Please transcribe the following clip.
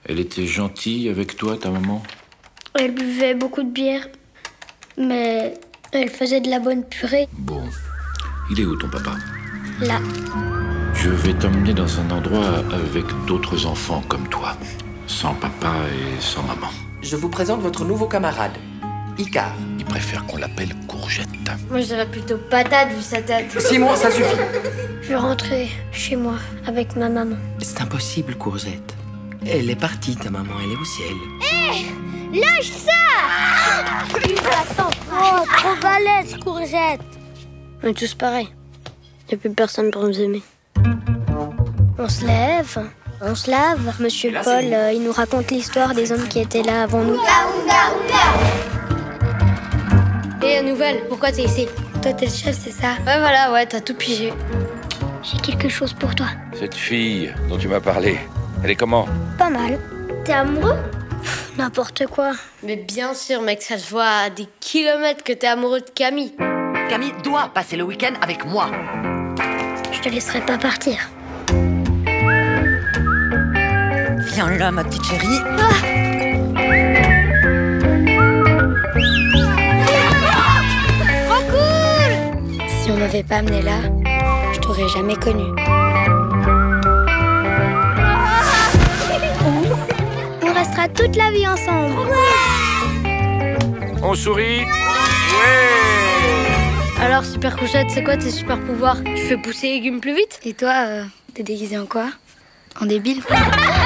Elle était gentille avec toi, ta maman? Elle buvait beaucoup de bière, mais elle faisait de la bonne purée. Bon. Il est où ton papa? Là. Je vais t'emmener dans un endroit avec d'autres enfants comme toi. Sans papa et sans maman. Je vous présente votre nouveau camarade, Icar. Il préfère qu'on l'appelle Courgette. Moi, je dirais plutôt patate vu sa tête. Simon, ça suffit. Je vais rentrer chez moi avec ma maman. C'est impossible, Courgette. Elle est partie, ta maman, elle est au ciel. Hé, lâche ça! Oh, trop balèze, Courgette. On est tous pareils. Il n'y a plus personne pour nous aimer. On se lève, on se lave. Monsieur là, Paul, il nous raconte l'histoire des hommes qui étaient là avant nous. Et la nouvelle, pourquoi t'es ici? Toi, t'es le chef, c'est ça? Ouais, voilà, ouais, t'as tout pigé. J'ai quelque chose pour toi. Cette fille dont tu m'as parlé, elle est comment? Pas mal. T'es amoureux? N'importe quoi. Mais bien sûr, mec, ça se voit à des kilomètres que t'es amoureux de Camille. Camille doit passer le week-end avec moi. Je te laisserai pas partir. Viens là, ma petite chérie. Trop cool! Si on m'avait pas amené là, je t'aurais jamais connu. On restera toute la vie ensemble. On sourit? Alors, super couchette, c'est quoi tes super pouvoirs? Tu fais pousser les légumes plus vite? Et toi, t'es déguisé en quoi? En débile?